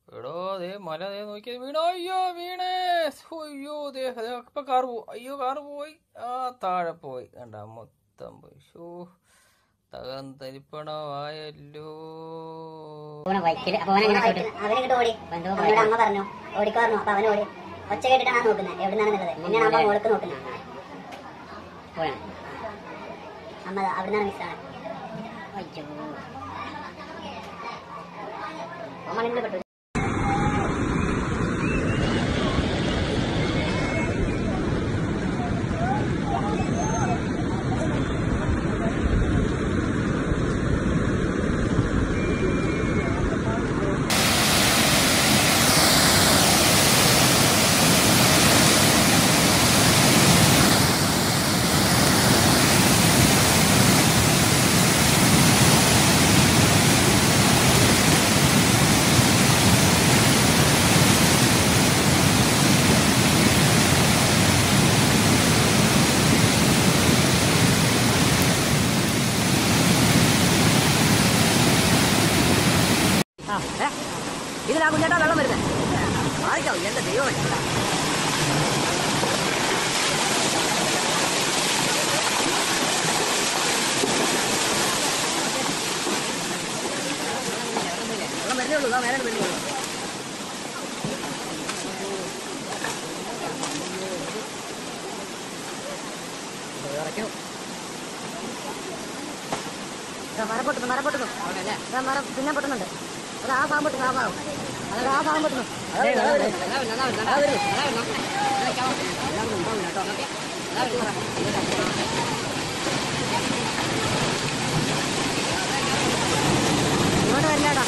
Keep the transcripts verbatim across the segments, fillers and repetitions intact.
എടോ ദേ മല ദേ നോക്കിയത് വീണോ. അയ്യോ വീണേ. അയ്യോ ദേ ഇപ്പൊ കാറ് പോയി. അയ്യോ കാറ് പോയി. ആ താഴെ പോയി. കണ്ട മൊത്തം പോയി. ഷോ തകർന്നരിപ്പണമായല്ലോ. അമ്മ പറഞ്ഞു ഓടിക്കോർന്നു. അപ്പൊ അവൻ ഓടി. ഒച്ച കേട്ടിട്ടാണ് നോക്കുന്നത് എവിടുന്നാണെന്നുള്ളത്. പിന്നെയാണ് അമ്മ മോൾക്ക് നോക്കുന്നത്. അമ്മ അവിടുന്നാണ് മിസ്സാണ്. അമ്മ നിന്ന് പെട്ടു. ഇതിലാ കുഞ്ഞേട്ടാ വെള്ളം വരുന്നത്. ആയിക്കാവും എന്റെ ദൈവമേ. വെള്ളം വരുന്നേ ഉള്ളൂ. മേലെ വരുന്നേ ഉള്ളൂ. മരം പൊട്ടുന്നു മരം പൊട്ടുന്നു മരം പിന്നെ പൊട്ടുന്നുണ്ട്. അത് ആ ഭാഗം പൊട്ടുന്നു. ആ ഭാഗം അതായത് ആ ഭാഗം പൊട്ടുന്നു. ഇങ്ങോട്ട് വരില്ലാടാ.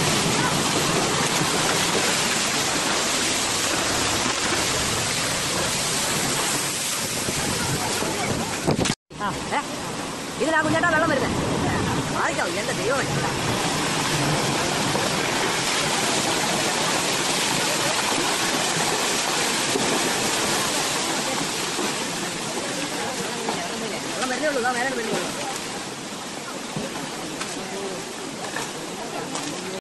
ആ ഏ ഇതിലാ കുഞ്ഞേട്ടാ വെള്ളം വരുന്നത്. ആയിക്കാവും എന്റെ ദൈവമേ. വെള്ളം വരുന്നേ ഉള്ളൂ. മേലെ വരുന്നേ ഉള്ളൂ.